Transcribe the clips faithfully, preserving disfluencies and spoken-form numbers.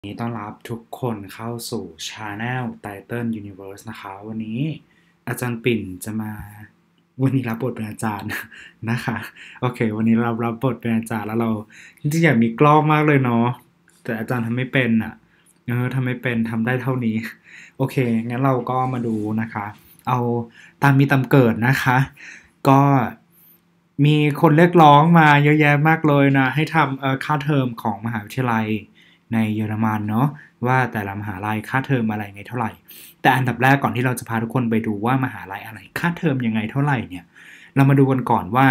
ยินดีต้อนรับทุกคนเข้าสู่ Channel Title Universe นะคะวันนี้อาจารย์ปิ่นจะมาวันนี้รับบทเป็นอาจารย์นะคะโอเควันนี้เรารับบทเป็นอาจารย์แล้วเราจริงๆอยากมีกล้องมากเลยเนาะแต่อาจารย์ทำไม่เป็นอ่ะเออทำไม่เป็นทำได้เท่านี้โอเคงั้นเราก็มาดูนะคะเอาตามมีตามเกิดนะคะก็มีคนเรียกร้องมาเยอะแยะมากเลยนะให้ทำเอ่อค่าเทอมของมหาวิทยาลัยในเยอรมันเนาะว่าแต่ละมหาลัยค่าเทอมอะไรไงเท่าไหร่แต่อันดับแรกก่อนที่เราจะพาทุกคนไปดูว่ามหาลัยอะไรค่าเทอมยังไงเท่าไหร่เนี่ยเรามาดูกันก่อนว่า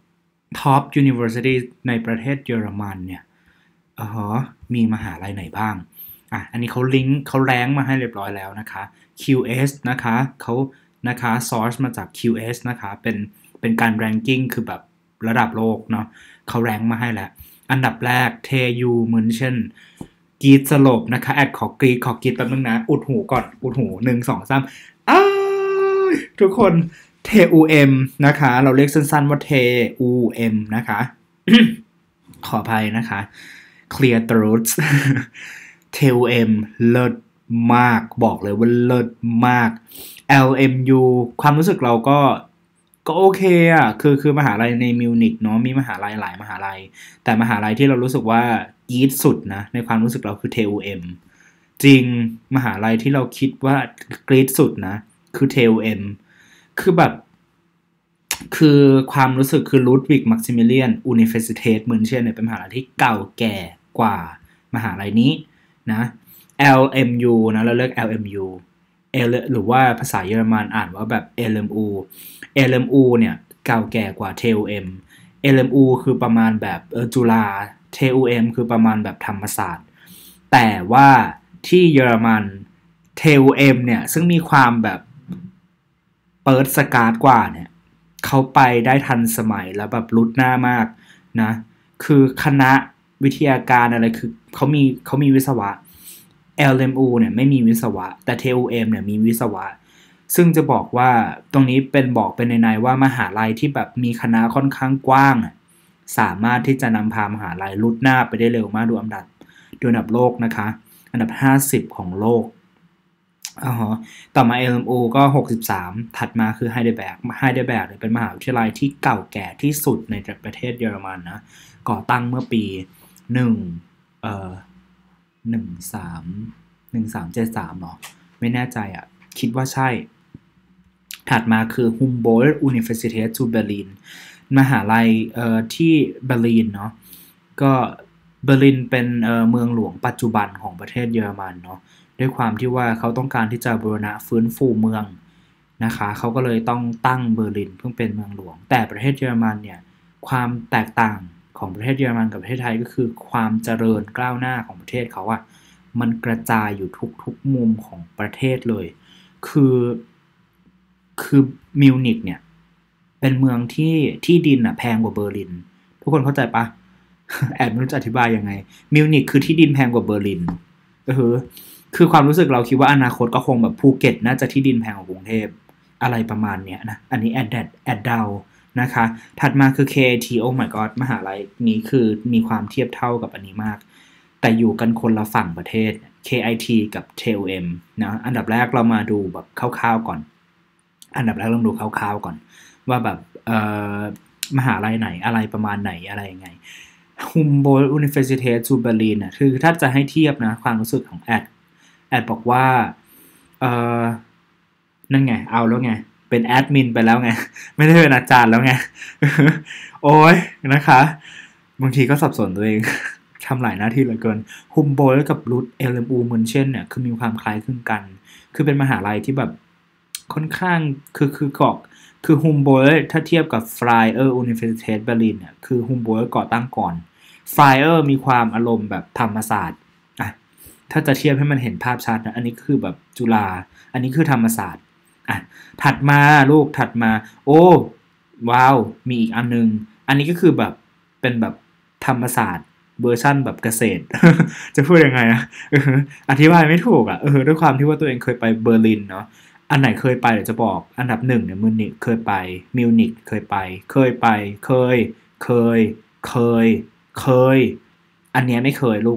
Top University ในประเทศเยอรมันเนี่ยอ๋อมีมหาลัยไหนบ้างอ่ะอันนี้เขาลิงก์เขาแรงมาให้เรียบร้อยแล้วนะคะ คิว เอส นะคะเขานะคะ source มาจาก คิว เอส นะคะเป็นเป็นการ ranking คือแบบระดับโลกเนาะเขาแรงมาให้แล้วอันดับแรก ที ยู München กรีดสลบนะคะแอดขอกรีดขอกรีดแป๊บนึงนะอุดหูก่อนอุดหูหนึ่งสองสามอ้าวทุกคน ที ยู เอ็ม นะคะเราเรียกสั้นๆว่า ที ยู เอ็ม นะคะ ขออภัยนะคะ Clear Throats ที ยู เอ็ม เลิศมากบอกเลยว่าเลิศมาก แอล เอ็ม ยู ความรู้สึกเราก็ก็โอเคอ่ะคือคือมหาลัยในมิวนิกเนาะมีมหาลัยหลายมหาลัยแต่มหาลัยที่เรารู้สึกว่าอีทสุดนะในความรู้สึกเราคือ ที ยู เอ็ม จริงมหาลัยที่เราคิดว่ากรีดสุดนะคือ ที ยู เอ็ม คือแบบคือความรู้สึกคือ Ludwig Maximilian Universität München เนี่ยเป็นมหาลัยที่เก่าแก่กว่ามหาลัยนี้นะ แอล เอ็ม ยู นะเราเรียก แอล เอ็ม ยู หรือว่าภาษาเยอรมันอ่านว่าแบบ แอล เอ็ม ยู แอล เอ็ม ยู เนี่ยเก่าแก่กว่า ที ยู เอ็ม แอล เอ็ม ยู คือประมาณแบบเออจุฬา ที ยู เอ็ม คือประมาณแบบธรรมศาสตร์แต่ว่าที่เยอรมัน ที ยู เอ็ม เนี่ยซึ่งมีความแบบเปิดสกาดกว่าเนี่ยเขาไปได้ทันสมัยแล้วแบบรุดหน้ามากนะคือคณะวิทยาการอะไรคือเขามีเขามีวิศวะ แอล เอ็ม ยู เนี่ยไม่มีวิศวะแต่ ที ยู เอ็ม เนี่ยมีวิศวะซึ่งจะบอกว่าตรงนี้เป็นบอกเป็นในๆว่ามหาลัยที่แบบมีคณะค่อนข้างกว้างสามารถที่จะนำพามหาลัยรุดหน้าไปได้เร็วมากดูอันดับดูอันดับโลกนะคะอันดับห้าสิบของโลกอ๋อต่อมา แอล เอ็ม ยู ก็หกสิบสามถัดมาคือไฮเดลเบิร์กไฮเดลเบิร์กเป็นมหาวิทยาลัยที่เก่าแก่ที่สุดในประเทศเยอรมันนะก่อตั้งเมื่อปีหนึ่งเอ่อหนึ่งสามหนึ่งสามเจ็ดสามเนาะไม่แน่ใจอ่ะคิดว่าใช่ถัดมาคือ Humboldt Universität zu Berlin มหาลัยเอ่อที่เบอร์ลินเนาะก็เบอร์ลินเป็นเอ่อเมืองหลวงปัจจุบันของประเทศเยอรมันเนาะด้วยความที่ว่าเขาต้องการที่จะบูรณะฟื้นฟูเมืองนะคะเขาก็เลยต้องตั้งเบอร์ลินเพื่อเป็นเมืองหลวงแต่ประเทศเยอรมันเนี่ยความแตกต่างของประเทศเยอรมันกับประเทศไทยก็คือความเจริญก้าวหน้าของประเทศเขาอะมันกระจายอยู่ทุกๆมุมของประเทศเลยคือคือมิวนิกเนี่ยเป็นเมืองที่ที่ดินอะแพงกว่าเบอร์ลินทุกคนเข้าใจปะ แอบไม่รู้จะอธิบายยังไงมิวนิกคือที่ดินแพงกว่าเบอร์ลินก็คือคือความรู้สึกเราคิดว่าอนาคตก็คงแบบภูเก็ตน่าจะที่ดินแพงกว่ากรุงเทพอะไรประมาณเนี้ยนะอันนี้แอดแดดแอดเดานะคะถัดมาคือ เค ไอ ที โอ้ my god มหาลัยนี้คือมีความเทียบเท่ากับอันนี้มากแต่อยู่กันคนละฝั่งประเทศ เค ไอ ที กับ ที ยู เอ็ม นะอันดับแรกเรามาดูแบบคร่าวๆก่อนอันดับแรกลองดูคร่าวๆก่อนว่าแบบเอ่อมหาลัยไหนอะไรประมาณไหนอะไรยังไงHumboldt Universität zu Berlin น่ะคือถ้าจะให้เทียบนะความรู้สึกของแอดแอดบอกว่าเอ่อนั่นไงเอาแล้วไงเป็นแอดมินไปแล้วไงไม่ได้เป็นอาจารย์แล้วไงโอ้ยนะคะบางทีก็สับสนตัวเองทำหลายหน้าที่เหลือเกิน Humboldt กับ Ruth แอล เอ็ม ยู München เนี่ยคือมีความคล้ายคลึงกันคือเป็นมหาลัยที่แบบค่อนข้างคือคือกอกคือ Humboldt ถ้าเทียบกับ Freie Universität Berlin เนี่ยคือ Humboldt ก่อตั้งก่อนไฟเออร์มีความอารมณ์แบบธรรมศาสตร์อ่ะถ้าจะเทียบให้มันเห็นภาพชัดนะอันนี้คือแบบจุฬาอันนี้คือธรรมศาสตร์อ่ะถัดมาลูกถัดมาโอ้ว้าวมีอีกอันนึงอันนี้ก็คือแบบเป็นแบบธรรมศาสตร์เวอร์ชั่นแบบเกษตร จะพูดยังไงอะอธิบายไม่ถูกอะเออด้วยความที่ว่าตัวเองเคยไปเบอร์ลินเนาะอันไหนเคยไปเดี๋ยวจะบอกอันดับหนึ่งเนี่ยมิวนิกเคยไปมิวนิกเคยไปเคยไปเคยเคยเคยเคยอันนี้ไม่เคยลูก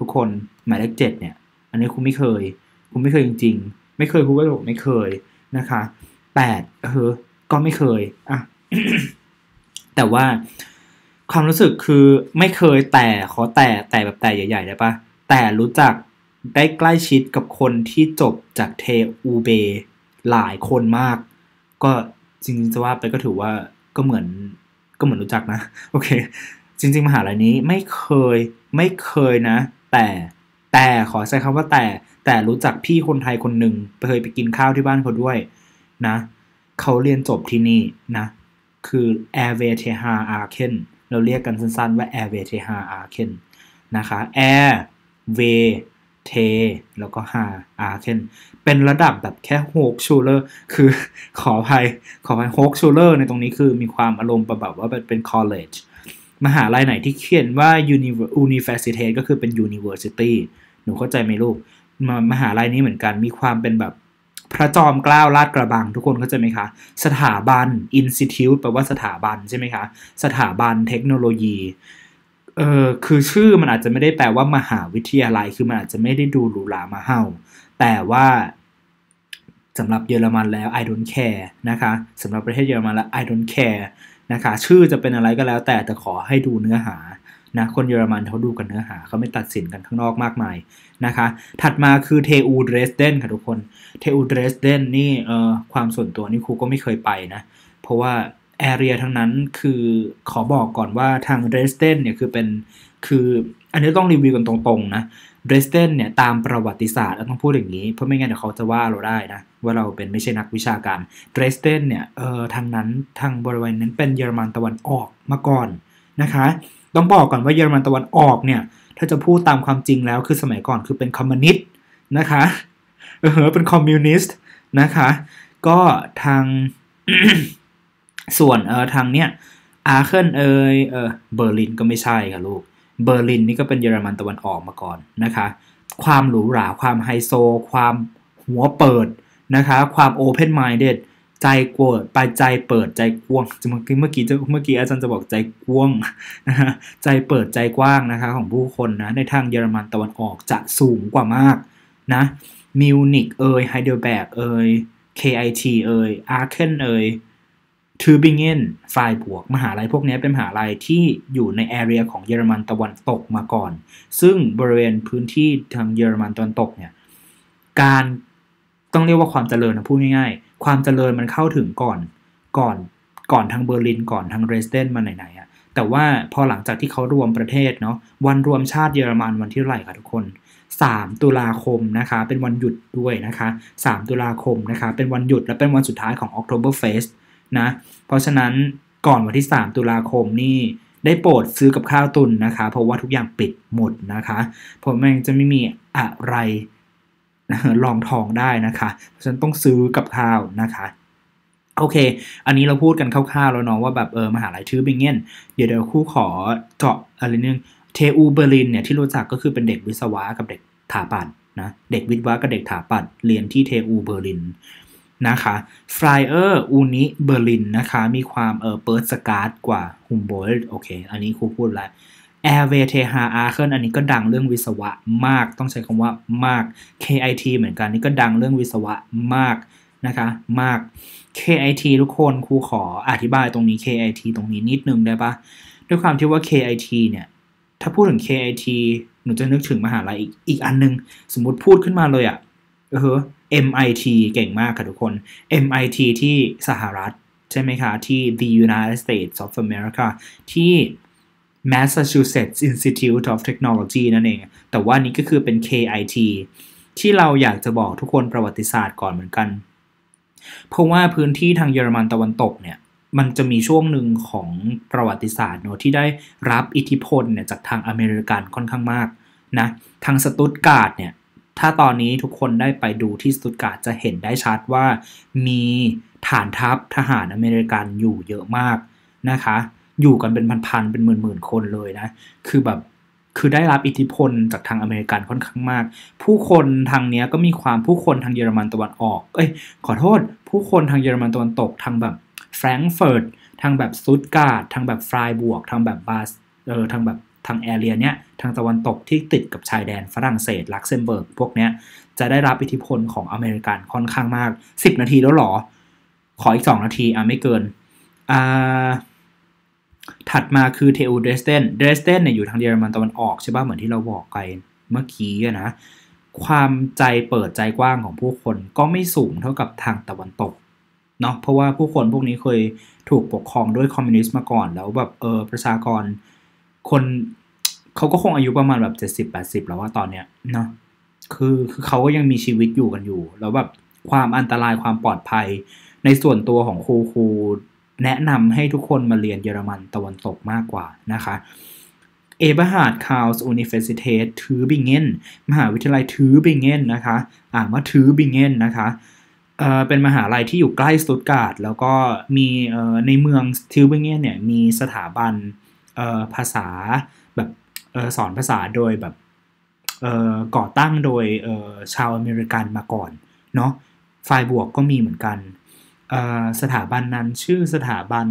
ทุกคนหมายเลขเจ็ดเนี่ยอันนี้ครูไม่เคยครูไม่เคยจริงๆไม่เคยครูก็บอกไม่เคยนะคะแปดเออก็ไม่เคยอ่ะ แต่ว่าความรู้สึกคือไม่เคยแต่ขอแต่แต่แบบแต่ใหญ่ๆได้ปะแต่รู้จักได้ใกล้ชิดกับคนที่จบจากเทอูเบหลายคนมากก็จริงๆจะว่าไปก็ถือว่าก็เหมือนก็เหมือนรู้จักนะโอเคจริงๆมหาลัยนี้ไม่เคยไม่เคยนะแต่แต่ขอใช้คำว่าแต่แต่รู้จักพี่คนไทยคนหนึ่งเคยไปกินข้าวที่บ้านเขาด้วยนะเขาเรียนจบที่นี่นะคือ Air v e t e h a Aachen เราเรียกกันสั้นๆว่า Air v e t e h a Aachen นะคะ Air v e t e แล้วก็ h a Aachen เป็นระดับแบบแค่โฮกชูเลอร์คือขออภัยขออภัยโฮกชูเลอร์ในตรงนี้คือมีความอารมณ์แบบว่าเป็น college มหาลัยไหนที่เขียนว่า University ก็คือเป็น University หนูเข้าใจไหมลูกมหาลัยนี้เหมือนกันมีความเป็นแบบพระจอมเกล้าลาดกระบังทุกคนเข้าใจไหมคะสถาบัน Institute แปลว่าสถาบันใช่ไหมคะสถาบันเทคโนโลยีเออคือชื่อมันอาจจะไม่ได้แปลว่ามหาวิทยาลัยคือมันอาจจะไม่ได้ดูหรูหรามาเห่าแต่ว่าสำหรับเยอรมันแล้ว I don't care นะคะสำหรับประเทศเยอรมันแล้ว I don't care นะคะชื่อจะเป็นอะไรก็แล้วแต่แต่ขอให้ดูเนื้อหานะคนเยอรมันเขาดูกันเนื้อหาเขาไม่ตัดสินกันข้างนอกมากมายนะคะถัดมาคือเทอูเดรสเดนค่ะทุกคนเทอูเดรสเดนนี่เอ่อความส่วนตัวนี่ครูก็ไม่เคยไปนะเพราะว่าแอเรียทั้งนั้นคือขอบอกก่อนว่าทางเดรสเดนเนี่ยคือเป็นคืออันนี้ต้องรีวิวกันตรงๆนะเดรสเดนเนี่ยตามประวัติศาสตร์ต้องพูดอย่างนี้เพราะไม่งั้นเดี๋ยวเขาจะว่าเราได้นะว่าเราเป็นไม่ใช่นักวิชาการเดรสเดนเนี่ยเอ่อทางนั้นทางบริเวณนั้นเป็นเยอรมันตะวันออกมาก่อนนะคะต้องบอกก่อนว่าเยอรมันตะวันออกเนี่ยถ้าจะพูดตามความจริงแล้วคือสมัยก่อนคือเป็นคอมมิวนิสต์นะคะเออเป็นคอมมิวนิสต์นะคะก็ทาง ส่วนเออทางเนี้ยอาเคิลเอยเออเบอร์ลินก็ไม่ใช่ค่ะลูกเบอร์ลินนี่ก็เป็นเยอรมันตะวันออกมาก่อนนะคะความหรูหราความไฮโซความหัวเปิดนะคะความโอเพนไมเดดใจกว้างไปใจเปิดใจกว้างเมื่อกี้เมื่อกี้เมื่อกี้อาจารย์จะบอกใจกว้างนะฮะใจเปิดใจกว้างนะคะของผู้คนนะในทางเยอรมันตะวันออกจะสูงกว่ามากนะมิวนิกเอยไฮเดลเบิร์กเอย เค ไอ ที เอยอาร์เคนเอยทูบิงเกนไฟบวกมหาลัยพวกนี้เป็นมหาลัยที่อยู่ในแอเรียของเยอรมันตะวันตกมาก่อนซึ่งบริเวณพื้นที่ทางเยอรมันตะวันตกเนี่ยการต้องเรียกว่าความเจริญนะพูดง่ายๆความเจริญมันเข้าถึงก่อนก่อนก่อนทางเบอร์ลินก่อนทางเดรสเดนมาไหนๆอ่ะแต่ว่าพอหลังจากที่เขารวมประเทศเนาะวันรวมชาติเยอรมันวันที่เท่าไหร่คะทุกคนสามตุลาคมนะคะเป็นวันหยุดด้วยนะคะสามตุลาคมนะคะเป็นวันหยุดและเป็นวันสุดท้ายของ Oktoberfest นะเพราะฉะนั้นก่อนวันที่สามตุลาคมนี่ได้โปรดซื้อกับข้าวตุนนะคะเพราะว่าทุกอย่างปิดหมดนะคะเพราะมันจะไม่มีอะไรลองทองได้นะคะเพราะฉะนั้นต้องซื้อกับข้าวนะคะโอเคอันนี้เราพูดกันคร่าวๆแล้วเนาะว่าแบบเออมหาลัยทูบิงเกนเดี๋ยวเดี๋ยวครูขอเจาะอะไรนึงเทอูเบอร์ลินเนี่ยที่รู้จักก็คือเป็นเด็กวิศวะกับเด็กถาปัตย์นะเด็กวิศวะกับเด็กถาปัตย์เรียนที่เทอูเบอร์ลินนะคะไฟเออร์อูนิเบอร์ลินนะคะมีความเออเปิร์สกาดกว่าฮุมโบลต์โอเคอันนี้ครูพูดแล้วแอร์เวเทฮาอาร์เคิลอันนี้ก็ดังเรื่องวิศวะมากต้องใช้คำว่ามาก เค ไอ ที เหมือนกันนี่ก็ดังเรื่องวิศวะมากนะคะมาก เค ไอ ที ทุกคนครูขออธิบายตรงนี้ เค ไอ ที ตรงนี้นิดนึงได้ปะด้วยความที่ว่า เค ไอ ที เนี่ยถ้าพูดถึง เค ไอ ที หนูจะนึกถึงมหาลัยอีกอีกอันนึงสมมุติพูดขึ้นมาเลยอ่ะเออ เอ็ม ไอ ที เก่งมากค่ะทุกคน เอ็ม ไอ ที ที่สหรัฐใช่ไหมคะที่ The United States of America ที่ Massachusetts Institute of Technology นั่นเองแต่ว่านี้ก็คือเป็น เค ไอ ที ที่เราอยากจะบอกทุกคนประวัติศาสตร์ก่อนเหมือนกันเพราะว่าพื้นที่ทางเยอรมันตะวันตกเนี่ยมันจะมีช่วงหนึ่งของประวัติศาสตร์เนอะที่ได้รับอิทธิพลเนี่ยจากทางอเมริกันค่อนข้างมากนะทางสตุตการ์ดเนี่ยถ้าตอนนี้ทุกคนได้ไปดูที่สตุตการ์ดจะเห็นได้ชัดว่ามีฐานทัพทหารอเมริกันอยู่เยอะมากนะคะอยู่กันเป็นพันๆเป็นหมื่นๆคนเลยนะคือแบบคือได้รับอิทธิพลจากทางอเมริกันค่อนข้างมากผู้คนทางเนี้ยก็มีความผู้คนทางเยอรมันตะวันออกเอ้ยขอโทษผู้คนทางเยอรมันตะวันตกทางแบบแฟรงก์เฟิร์ตทางแบบสตุตการ์ดทางแบบไฟบวกทางแบบบาสเออทางแบบทางแอเรียเนี้ยทางตะวันตกที่ติดกับชายแดนฝรั่งเศสลักเซมเบิร์กพวกเนี้ยจะได้รับอิทธิพลของอเมริกันค่อนข้างมากสิบนาทีแล้วหรอขออีกสองนาทีอ่ะไม่เกินอ่าถัดมาคือเทอูเดรสเดนเดรสเดนเนี่ยอยู่ทางเยอรมันตะวันออกใช่ป่ะเหมือนที่เราบอกไปเมื่อกี้นะความใจเปิดใจกว้างของผู้คนก็ไม่สูงเท่ากับทางตะวันตกเนาะเพราะว่าผู้คนพวกนี้เคยถูกปกครองด้วยคอมมิวนิสต์มาก่อนแล้วแบบเออประชากรคนเขาก็คงอายุประมาณแบบเจ็ดสิบแปดสิบแล้วว่าตอนเนี้ยเนาะคือคือเขาก็ยังมีชีวิตอยู่กันอยู่แล้วแบบความอันตรายความปลอดภัยในส่วนตัวของครูครูแนะนำให้ทุกคนมาเรียนเยอรมันตะวันตกมากกว่านะคะเอเบอร์ฮาร์ดคาร์ลส์อุนิเวอร์ซิเตททูบิงเกนมหาวิทยาลัยทูบิงเกนนะคะอ่านว่าทูบิงเกนนะคะเอ่อเป็นมหาลัยที่อยู่ใกล้สตุตการ์ดแล้วก็มีเอ่อในเมืองทูบิงเกนเนี่ยมีสถาบันเอ่อภาษาแบบเอ่อสอนภาษาโดยแบบเอ่อก่อตั้งโดยเอ่อชาวอเมริกันมาก่อนเนาะฝ่ายบวกก็มีเหมือนกันเอ่อสถาบันนั้นชื่อสถาบัน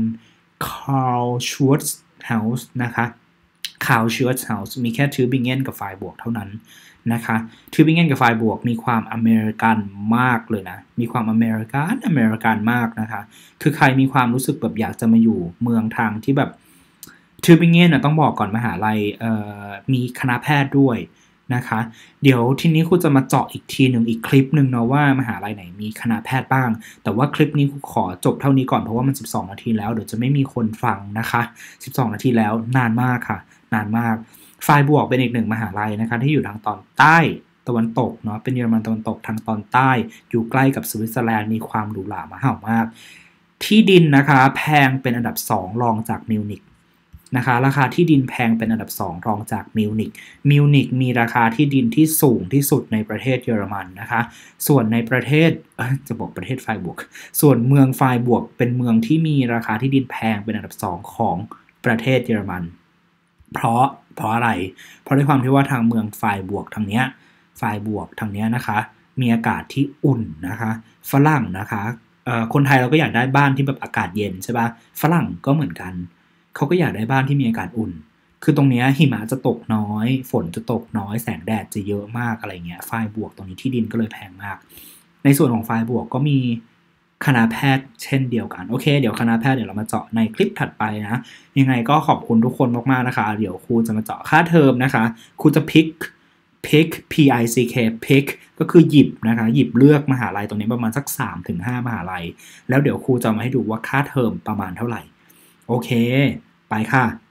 Karl Schwarz House นะคะKarl Schwarz House มีแค่ทูบิงเกนกับฝ่ายบวกเท่านั้นนะคะทูบิงเกนกับฝ่ายบวกมีความอเมริกันมากเลยนะมีความอเมริกันอเมริกันมากนะคะคือใครมีความรู้สึกแบบอยากจะมาอยู่เมืองทางที่แบบทูบิงเกนนะต้องบอกก่อนมหาลัยเอ่อมีคณะแพทย์ด้วยนะคะเดี๋ยวทีนี้ครูจะมาเจาะอีกทีหนึ่งอีกคลิปหนึ่งเนาะว่ามหาลัยไหนมีคณะแพทย์บ้างแต่ว่าคลิปนี้ครูขอจบเท่านี้ก่อนเพราะว่ามันสิบสองนาทีแล้วเดี๋ยวจะไม่มีคนฟังนะคะสิบสองนาทีแล้วนานมากค่ะนานมากฝ่ายบวกเป็นอีกหนึ่งมหาลัยนะคะที่อยู่ทางตอนใต้ตะวันตกเนาะเป็นเยอรมันตะวันตกทางตอนใต้อยู่ใกล้กับสวิตเซอร์แลนด์มีความหรูหรามาเห่ามากที่ดินนะคะแพงเป็นอันดับสองรองจากมิวนิกนะคะราคาที่ดินแพงเป็นอันดับสองรองจากมิวนิกมิวนิกมีราคาที่ดินที่สูงที่สุดในประเทศเยอรมันนะคะส่วนในประเทศจะบอกประเทศไฟบวกส่วนเมืองไฟบวกเป็นเมืองที่มีราคาที่ดินแพงเป็นอันดับสองของประเทศเยอรมันเพราะเพราะอะไรเพราะด้วยความที่ว่าทางเมืองไฟบวกทางเนี้ยไฟบวกทางเนี้ยนะคะมีอากาศที่อุ่นนะคะฝรั่งนะคะคนไทยเราก็อยากได้บ้านที่แบบอากาศเย็นใช่ป่ะฝรั่งก็เหมือนกันเขาก็อยากได้บ้านที่มีอากาศอุ่นคือตรงนี้หิมะจะตกน้อยฝนจะตกน้อยแสงแดดจะเยอะมากอะไรเงี้ยไฟบวกตรงนี้ที่ดินก็เลยแพงมากในส่วนของไฟบวกก็มีคณะแพทย์เช่นเดียวกันโอเคเดี๋ยวคณะแพทย์เดี๋ยวเรามาเจาะในคลิปถัดไปนะยังไงก็ขอบคุณทุกคนมากๆนะคะเดี๋ยวครูจะมาเจาะค่าเทอมนะคะครูจะพิกพิก P I C K pick ก็คือหยิบนะคะหยิบเลือกมหาลัยตรงนี้ประมาณสัก สามถึงห้า มหาลัยแล้วเดี๋ยวครูจะมาให้ดูว่าค่าเทอมประมาณเท่าไหร่โอเคไปค่ะ